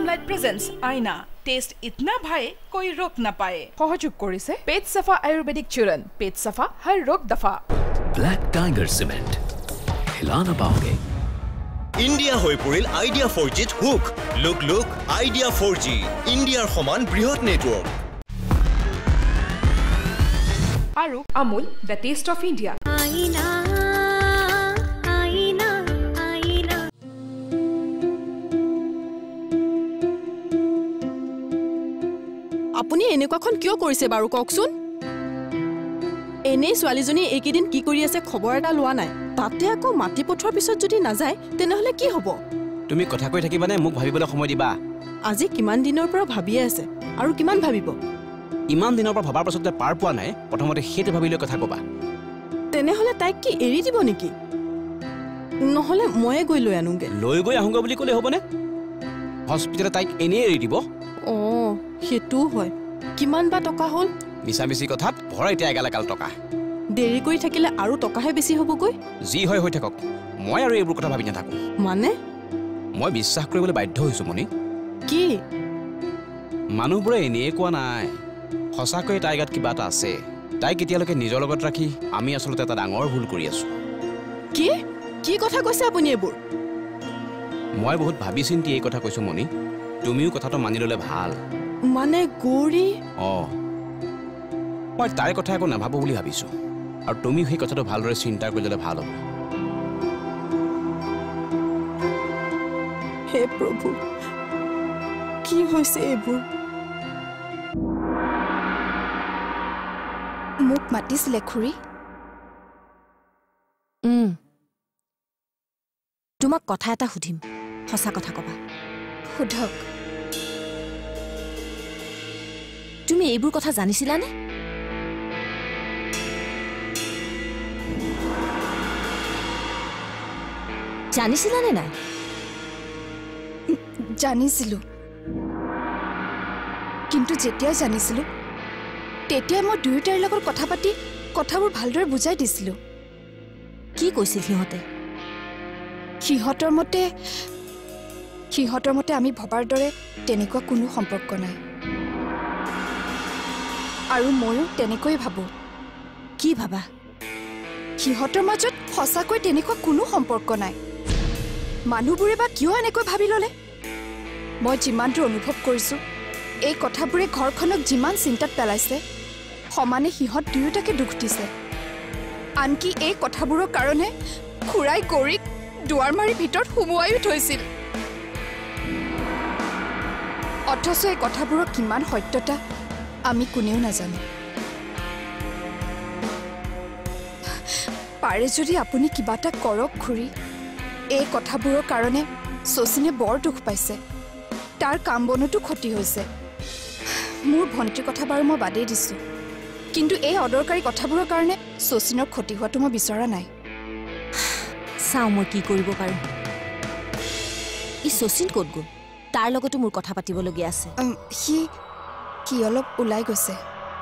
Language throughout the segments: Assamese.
लाइट प्रेजेंस आईना टेस्ट इतना भाए कोई रोक ना पाए सहयोग करिছে पेट सफा आयुर्वेदिक चूर्ण पेट सफा हर रोग दफा ब्लैक टाइगर सीमेंट हिलाना पाओगे इंडिया হৈ পৰিল আইডিয়া 4G হুক লুক আইডিয়া 4G ইন্ডিয়াৰ সমান বৃহৎ নেটৱৰ্ক আৰু Amul the taste of India আইনা আইনা আইনা আপুনি এনেকুৱাখন কিয় কৰিছে বাৰু কওকচোন এনে ছোৱালীজনী এইকেদিন কি কৰি আছে খবৰ এটা লোৱা নাই তাতে আকৌ মাটি পঠোৱাৰ পিছত যদি নাযায় তেনেহলে কি হ'ব তুমি কথা কৈ থাকিবানে মোক ভাবিবলৈ সময় দিবা আজি কিমান দিনৰ পৰা ভাবিয়ে আছে আৰু কিমান ভাবিব ইমান দিনৰ পৰা ভাবাৰ পাছতে পাৰ পোৱা নাই প্ৰথমতে হেতু ভাবিলৈ কথা কবা তেনেহলে তাইক কি এৰি দিব নেকি নহলে ময়ে গৈ লৈ আনোগে লৈ গৈ আহুঙ্গা বুলি ক'লে হ'বনে হস্পিটালে তাইক এনে এৰি দিব অ হেতু হয় কিমান বা টকা হ'ল মিছামিছি কথাত ভৰাই এতিয়া এগালাকাল টকা দেৰি কৰি থাকিলে আৰু টকাহে বেছি হ'বগৈ যি হয় হৈ থাকক মই আৰু এইবোৰ কথা ভাবি নাথাকো মানে মই বিশ্বাস কৰিবলৈ বাধ্য হৈছো মনি কি মানুহবোৰে এনেই কোৱা নাই সঁচাকৈ তাইৰ গাত কিবা এটা আছে তাই কেতিয়ালৈকে নিজৰ লগত ৰাখি আমি আচলতে এটা ডাঙৰ ভুল কৰি আছো কি কি কথা কৈছে আপুনি এইবোৰ মই বহুত ভাবি চিন্তি এই কথা কৈছো মনি তুমিও কথাটো মানি ল'লে ভাল মানে গৌৰী মই তাইৰ কথা একো নাভাবো বুলি ভাবিছো আৰু তুমি সেই কথাটো ভালদৰে চিন্তা কৰি ল'লে ভাল হ'ব হে প্ৰভু কি হৈছে এইবোৰ মোক মাতিছিলে খুৰী তোমাক কথা এটা সুধিম সঁচা কথা কবা সোধক তুমি এইবোৰ কথা জানিছিলানে জানিছিলানে নাই জানিছিলো কিন্তু যেতিয়া জানিছিলো তেতিয়া মই দুয়োটাৰ লগত কথা পাতি কথাবোৰ ভালদৰে বুজাই দিছিলো কি কৈছিল সিহঁতৰ মতে আমি ভবাৰ দৰে তেনেকুৱা কোনো সম্পৰ্ক নাই আৰু ময়ো তেনেকৈ ভাবো কি ভাবা সিহঁতৰ মাজত সঁচাকৈ তেনেকুৱা কোনো সম্পৰ্ক নাই মানুহবোৰে বা কিয় এনেকৈ ভাবি ল'লে মই যিমানটো অনুভৱ কৰিছো এই কথাবোৰে ঘৰখনক যিমান চিন্তাত পেলাইছে সমানে সিহঁত দুয়োটাকে দুখ দিছে আনকি এই কথাবোৰৰ কাৰণে খুৰাই গৌৰীক দুৱাৰ মাৰি ভিতৰত সুমুৱাইও থৈছিল অথচ এই কথাবোৰৰ কিমান সত্যতা আমি কোনেও নাজানো পাৰে যদি আপুনি কিবা এটা কৰক খুৰী এই কথাবোৰৰ কাৰণে শচীনে বৰ দুখ পাইছে তাৰ কাম বনতো ক্ষতি হৈছে মোৰ ভণ্টিৰ কথা বাৰু মই বাদেই দিছো কিন্তু এই অদৰকাৰী কথাবোৰৰ কাৰণে শচীনৰ ক্ষতি হোৱাটো মই বিচৰা নাই চাওঁ মই কি কৰিব পাৰো ই শচীন ক'ত গ'ল তাৰ লগতো মোৰ কথা পাতিবলগীয়া আছে সি অলপ ওলাই গৈছে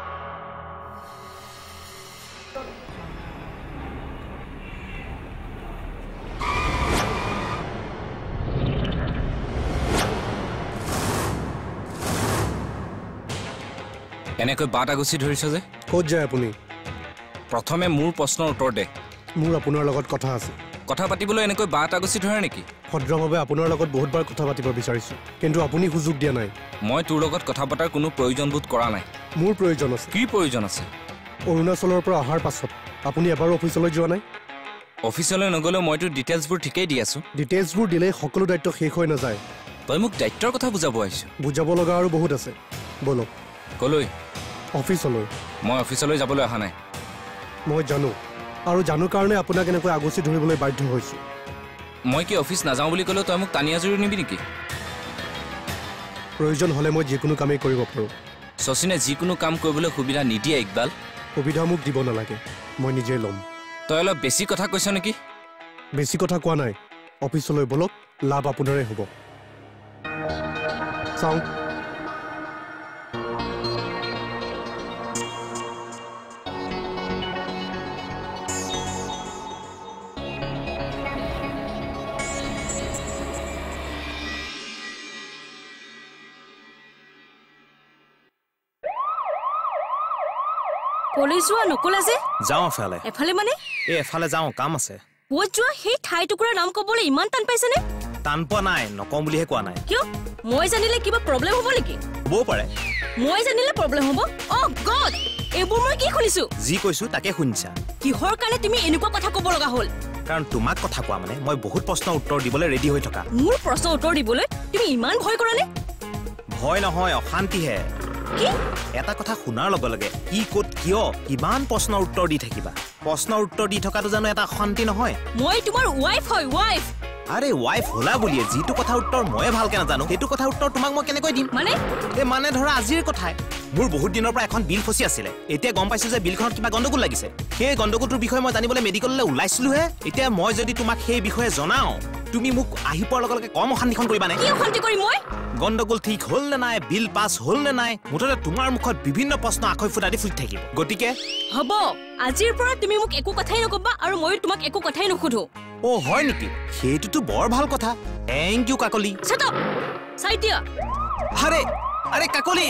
এনেকৈ বাট আগুচি ধৰিছ যে ক'ত যায় আপুনি প্ৰথমে মোৰ প্ৰশ্নৰ উত্তৰ দে মোৰ আপোনাৰ লগত কথা আছে কথা পাতিবলৈ এনেকৈ বাট আগুচি ধৰে নেকি ভদ্ৰভাৱে আপোনাৰ লগত বহুতবাৰ কথা পাতিব বিচাৰিছো কিন্তু আপুনি সুযোগ দিয়া নাই মই তোৰ লগত কথা পতাৰ কোনো প্ৰয়োজন বোধ কৰা নাই মোৰ প্ৰয়োজন আছে কি প্ৰয়োজন আছে অৰুণাচলৰ পৰা অহাৰ পাছত আপুনি এবাৰ অফিচলৈ যোৱা নাই অফিচলৈ নগ'লেও মই তোৰ ডিটেইলছবোৰ ঠিকেই দি আছো ডিটেইলছবোৰ দিলে সকলো দায়িত্ব শেষ হৈ নাযায় তই মোক দায়িত্বৰ কথা বুজাব আহিছ বুজাব লগা আৰু বহুত আছে বলক কলৈ অফিচলৈ মই অফিচলৈ যাবলৈ অহা নাই মই জানো আৰু জানো কাৰণে আপোনাক এনেকৈ আগুচি ধৰিবলৈ বাধ্য হৈছো মই কি অফিচ নাযাওঁ বুলি ক'লেও তই মোক টানি আজৰি নিবি নেকি প্ৰয়োজন হ'লে মই যিকোনো কামেই কৰিব পাৰোঁ শচীনে যিকোনো কাম কৰিবলৈ সুবিধা নিদিয়ে ইকবাল সুবিধা মোক দিব নালাগে মই নিজেই ল'ম তই অলপ বেছি কথা কৈছ নেকি বেছি কথা কোৱা নাই অফিচলৈ বলক লাভ আপোনাৰে হ'ব চাওঁ কলেজ যোৱা নকলা যে যাওঁ এফালে এফালে মানে এফালে যাওঁ কাম আছে ক'ত যোৱা সেই ঠাই টুকুৰাৰ নাম ক'বলৈ ইমান টান পাইছেনে টান পোৱা নাই নকওঁ বুলিহে কোৱা নাই কিয় মই জানিলে কিবা প্ৰব্লেম হ'ব নেকি হ'বও পাৰে মই জানিলে প্ৰব্লেম হ'ব অ' গড এইবোৰ মই কি শুনিছো যি কৈছো তাকে শুনিছা কিহৰ কাৰণে তুমি এনেকুৱা কথা ক'ব লগা হ'ল কাৰণ তোমাক কথা কোৱা মানে মই বহুত প্ৰশ্নৰ উত্তৰ দিবলৈ ৰেডি হৈ থকা মোৰ প্ৰশ্নৰ উত্তৰ দিবলৈ তুমি ইমান ভয় কৰা নে ভয় নহয় অশান্তিহে কি এটা কথা শুনাৰ লগে লগে কি ক'ত কিয় কিমান প্ৰশ্নৰ উত্তৰ দি থাকিবা প্ৰশ্নৰ উত্তৰ দি থকাটো জানো এটা অশান্তি নহয় মই তোমাৰ ৱাইফ হয় ৱাইফ আৰে ৱাইফ হলা বুলিয়ে যিটো কথা উত্তৰ ময়ে ভালকে নাজানো সেইটো কথা উত্তৰ তোমাক মই কেনেকৈ দিম মানে ধৰা আজিৰ কথাই মোৰ বহুত দিনৰ পৰা এখন বিল ফচি আছিলে এতিয়া গম পাইছো যে বিলখনত কিবা গণ্ডগোল লাগিছে সেই গণ্ডগোলটোৰ বিষয়ে মই জানিবলৈ মেডিকেললৈ ওলাইছিলোহে এতিয়া মই যদি তোমাক সেই বিষয়ে জনাও তুমি মোক আহি পোৱাৰ লগে লগে কম অশান্তিখন কৰিবানে কি অশান্তি কৰিম মই গণ্ডগোল ঠিক হ'ল নে নাই বিল পাছ হ'ল নে নাই মুঠতে তোমাৰ মুখত বিভিন্ন প্ৰশ্ন আখৈ ফুটা দি ফুটি থাকিব গতিকে হ'ব আজিৰ পৰা তুমি মোক একো কথাই নকবা আৰু ময়ো তোমাক একো কথাই নুসুধো অ হয় নেকি সেইটোতো বৰ ভাল কথা থেংক ইউ কাকলি চাইতিয়া আৰে আৰে কাকলি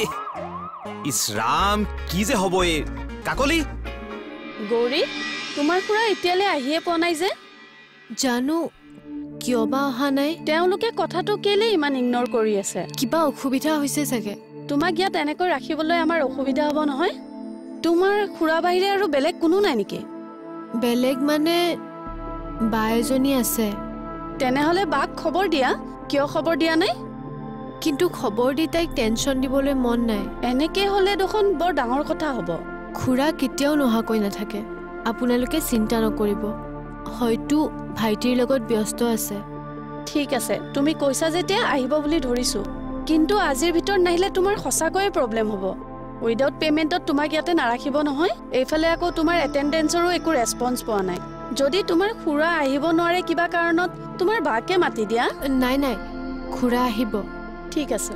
ইছৰাম কি যে হ'ব এই কাকলি গৌৰী তোমাৰ খুৰা এতিয়ালৈ আহিয়ে পোৱা নাই যে জানো কিয় বা অহা নাই তেওঁলোকে কথাটো কেলে ইমান ইগনৰ কৰি আছে কিবা অসুবিধা হৈছে চাগে তোমাক ইয়াত এনেকৈ ৰাখিবলৈ আমাৰ অসুবিধা হ'ব নহয় তোমাৰ খুৰা বাহিৰে আৰু বেলেগ কোনো নাই নেকি বেলেগ মানে বা এজনী আছে তেনেহ'লে বাক খবৰ দিয়া কিয় খবৰ দিয়া নাই কিন্তু খবৰ দি তাইক টেনশ্যন দিবলৈ মন নাই এনেকৈ হ'লে দেখোন বৰ ডাঙৰ কথা হ'ব খুৰা কেতিয়াও নহাকৈ নাথাকে আপোনালোকে চিন্তা নকৰিব হয়তো ভাইটিৰ লগত ব্যস্ত আছে ঠিক আছে তুমি কৈছা যেতিয়া আহিব বুলি ধৰিছো কিন্তু আজিৰ ভিতৰত নাহিলে তোমাৰ সঁচাকৈয়ে প্ৰব্লেম হ'ব উইদাউট পেমেণ্টত তোমাক ইয়াতে নাৰাখিব নহয় এইফালে আকৌ তোমাৰ এটেণ্ডেঞ্চৰো একো ৰেছপন্স পোৱা নাই যদি তোমাৰ খুৰা আহিব নোৱাৰে কিবা কাৰণত তোমাৰ বাকে মাতি দিয়া নাই নাই খুৰা আহিব ঠিক আছে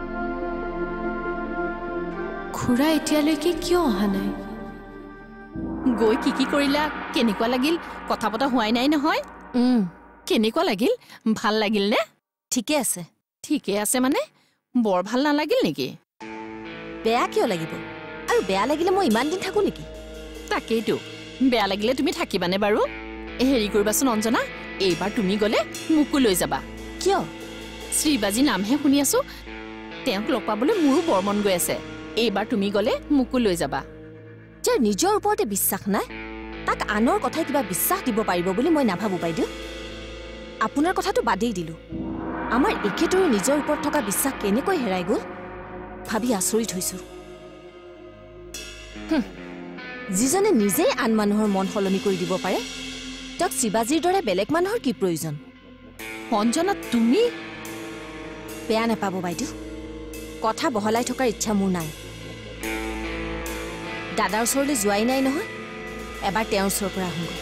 খুৰা এতিয়ালৈকে কিয় অহা নাই গৈ কি কৰিলা কেনেকুৱা লাগিল কথা পতা হোৱাই নাই নহয় কেনেকুৱা লাগিল ভাল লাগিল নে ঠিকে আছে মানে বৰ ভাল নালাগিল নেকি বেয়া কিয় লাগিব আৰু বেয়া লাগিলে মই ইমান দিন থাকো নেকি তাকেইতো বেয়া লাগিলে তুমি থাকিবানে বাৰু হেৰি কৰিবাচোন অঞ্জনা এইবাৰ তুমি গ'লে মোকো লৈ যাবা কিয় শ্ৰীবাজী নামহে শুনি আছো তেওঁক লগ পাবলৈ মোৰো বৰ মন গৈ আছে এইবাৰ তুমি গ'লে মোকো লৈ যাবা যাৰ নিজৰ ওপৰতে বিশ্বাস নাই তাক আনৰ কথাই কিবা বিশ্বাস দিব পাৰিব বুলি মই নাভাবো বাইদেউ আপোনাৰ কথাটো বাদেই দিলো আমাৰ একেদৰে নিজৰ ওপৰত থকা বিশ্বাস কেনেকৈ হেৰাই গ'ল ভাবি আচৰিত হৈছো যিজনে নিজেই আন মানুহৰ মন সলনি কৰি দিব পাৰে তেওঁক শিৱাজীৰ দৰে বেলেগ মানুহৰ কি প্ৰয়োজন অঞ্জনা তুমি বেয়া নাপাব বাইদেউ কথা বহলাই থকাৰ ইচ্ছা মোৰ নাই দাদাৰ ওচৰলৈ যোৱাই নাই নহয় এবাৰ তেওঁৰ ওচৰৰ পৰা আহোঁগৈ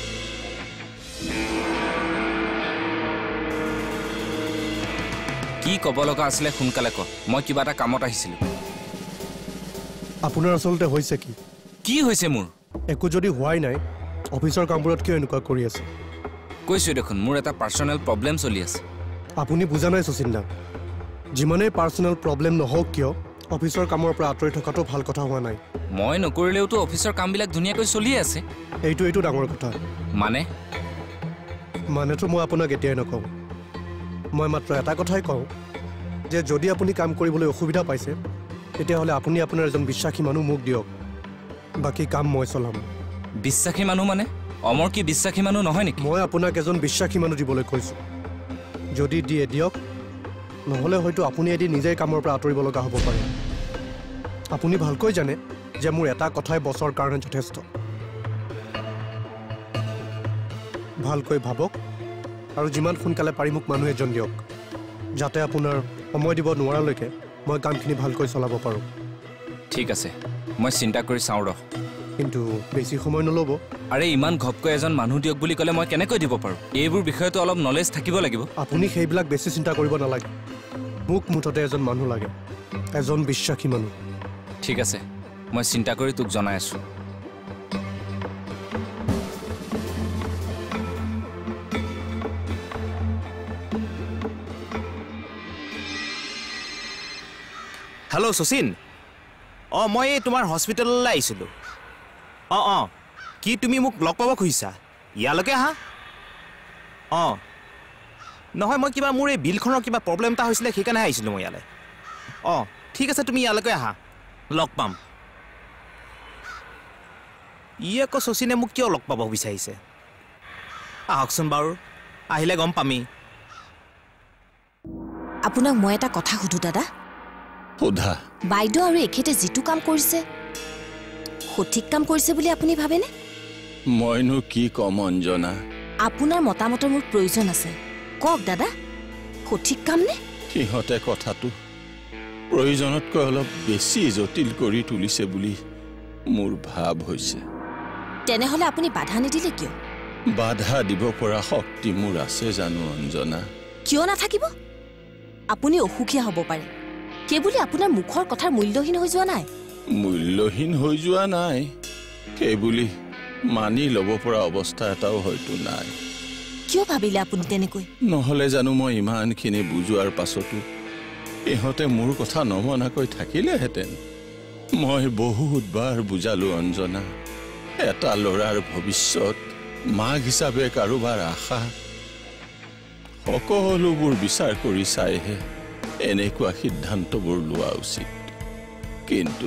কি ক'ব লগা আছিলে সোনকালে ক মই কিবা এটা কামত আহিছিলোঁ আপোনাৰ আচলতে হৈছে কি কি হৈছে মোৰ একো যদি হোৱাই নাই অফিচৰ কামবোৰত কিয় এনেকুৱা কৰি আছে কৈছোঁ দেখোন মোৰ এটা পাৰ্চনেল প্ৰব্লেম চলি আছে আপুনি বুজা নাই সুচিন্দা যিমানেই পাৰ্চনেল প্ৰব্লেম নহওক কিয় অফিচৰ কামৰ পৰা আঁতৰি থকাটো ভাল কথা হোৱা নাই মই নকৰিলেওতো অফিচৰ কামবিলাক ধুনীয়াকৈ চলিয়ে আছে এইটো ডাঙৰ কথা মানেতো মই আপোনাক এতিয়াই নকওঁ মই মাত্ৰ এটা কথাই কওঁ যে যদি আপুনি কাম কৰিবলৈ অসুবিধা পাইছে তেতিয়াহ'লে আপুনি আপোনাৰ এজন বিশ্বাসী মানুহ মোক দিয়ক বাকী কাম মই চলাম বিশ্বাসী মানুহ মানে অমৰ কি বিশ্বাসী মানুহ নহয় নেকি মই আপোনাক এজন বিশ্বাসী মানুহ দিবলৈ কৈছোঁ যদি দিয়ে দিয়ক নহ'লে হয়তো আপুনি এদিন নিজেই কামৰ পৰা আঁতৰিব লগা হ'ব পাৰে আপুনি ভালকৈ জানে যে মোৰ এটা কথাই বছৰ কাৰণে যথেষ্ট ভালকৈ ভাবক আৰু যিমান সোনকালে পাৰি মোক মানুহ এজন দিয়ক যাতে আপোনাৰ সময় দিব নোৱাৰালৈকে মই কামখিনি ভালকৈ চলাব পাৰোঁ ঠিক আছে মই চিন্তা কৰি চাওঁ ৰহ কিন্তু বেছি সময় নল'ব আৰে ইমান ঘপকৈ এজন মানুহ দিয়ক বুলি ক'লে মই কেনেকৈ দিব পাৰোঁ এইবোৰ বিষয়তো অলপ নলেজ থাকিব লাগিব আপুনি সেইবিলাক বেছি চিন্তা কৰিব নালাগে মোক মুঠতে এজন মানুহ লাগে এজন বিশ্বাসী মানুহ ঠিক আছে মই চিন্তা কৰি তোক জনাই আছোঁ হেল্ল' শচীন মই তোমাৰ হস্পিটেললৈ আহিছিলোঁ অঁ কি তুমি মোক লগ পাব খুজিছা ইয়ালৈকে আহা নহয় মই কিবা মোৰ এই বিলখনৰ কিবা প্ৰব্লেম এটা হৈছিলে সেইকাৰণে আহিছিলোঁ মই ইয়ালৈ ঠিক আছে তুমি ইয়ালৈকে আহা লগ পাম ই আকৌ শচীনে মোক কিয় লগ পাব বিচাৰিছে আহকচোন বাৰু আহিলে গম পামেই আপোনাক মই এটা কথা সুধো দাদা সোধা বাইদেউ আৰু এখেতে যিটো কাম কৰিছে সঠিক কাম কৰিছে বুলি আপুনি ভাবেনে মইনো কি কম অঞ্জনা আপোনাৰ মতামতৰ মোৰ প্ৰয়োজন আছে কওক দাদা সঠিক কাম নে সিহঁতে কথাটো প্ৰয়োজনতকৈ অলপ বেছি জটিল কৰি তুলিছে বুলি মোৰ ভাৱ হৈছে তেনেহলে আপুনি বাধা নিদিলে কিয় বাধা দিব পৰা শক্তি মোৰ আছে জানো অঞ্জনা কিয় নাথাকিব আপুনি অসুখীয়া হ'ব পাৰে কেৱল আপোনাৰ মুখৰ কথাৰ মূল্যহীন হৈ যোৱা নাই মূল্যহীন হৈ যোৱা নাই কেৱলি মানি ল'ব পৰা অৱস্থা এটাও হয়তো নাই কিয় ভাবিলে আপুনি তেনেকৈ নহলে জানো মই ইমানখিনি বুজোৱাৰ পাছতো ইহঁতে মোৰ কথা নমনাকৈ থাকিলেহেঁতেন মই বহুতবাৰ বুজালো অঞ্জনা এটা ল'ৰাৰ ভৱিষ্যত মাক হিচাপে কাৰোবাৰ আশা সকলোবোৰ বিচাৰ কৰি চাইহে এনেকুৱা সিদ্ধান্তবোৰ লোৱা উচিত কিন্তু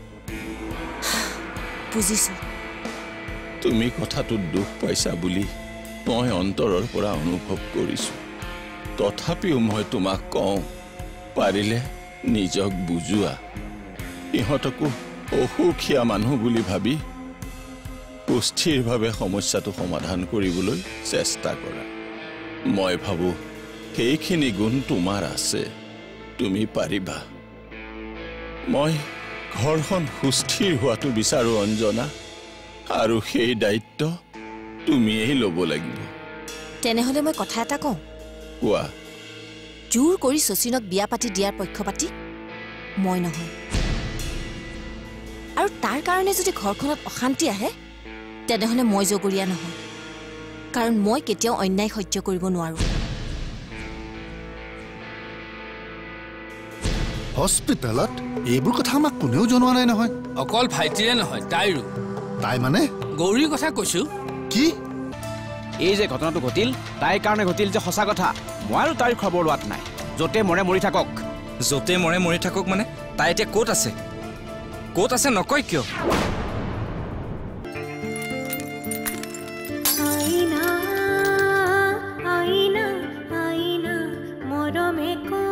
বুজিছো তুমি কথাটোত দুখ পাইছা বুলি মই অন্তৰৰ পৰা অনুভৱ কৰিছো তথাপিও মই তোমাক কওঁ পাৰিলে নিজক বুজোৱা ইহঁতকো অসুখীয়া মানুহ বুলি ভাবি সুস্থিৰভাৱে সমস্যাটো সমাধান কৰিবলৈ চেষ্টা কৰা মই ভাবো সেইখিনি গুণ তোমাৰ আছে তুমি পাৰিবা মই ঘৰখন সুস্থিৰ হোৱাটো বিচাৰো অঞ্জনা আৰু সেই দায়িত্ব তুমিয়েই ল'ব লাগিব তেনেহলে মই কথা এটা কওঁ কোৱা জোৰ কৰি শচীনক বিয়া পাতি দিয়াৰ পক্ষপাতি মই নহয় আৰু তাৰ কাৰণে যদি ঘৰখনত অশান্তি আহে তেনেহলে মই জগৰীয়া নহয় কাৰণ মই কেতিয়াও অন্যায় সহ্য কৰিব নোৱাৰো হস্পিটেলত এইবোৰ কথা আমাক কোনেও জনোৱা নাই নহয় অকল ভাইটিৰে নহয় তাইৰো তাই মানে গৌৰীৰ কথা কৈছো কি এই যে ঘটনাটো ঘটিল তাইৰ কাৰণে ঘটিল যে সঁচা কথা মই আৰু তাইৰ খবৰ লোৱাত নাই য'তে মৰে মৰি থাকক মানে তাই এতিয়া ক'ত আছে নকয় কিয় আইনা আইনা আইনা মৰমে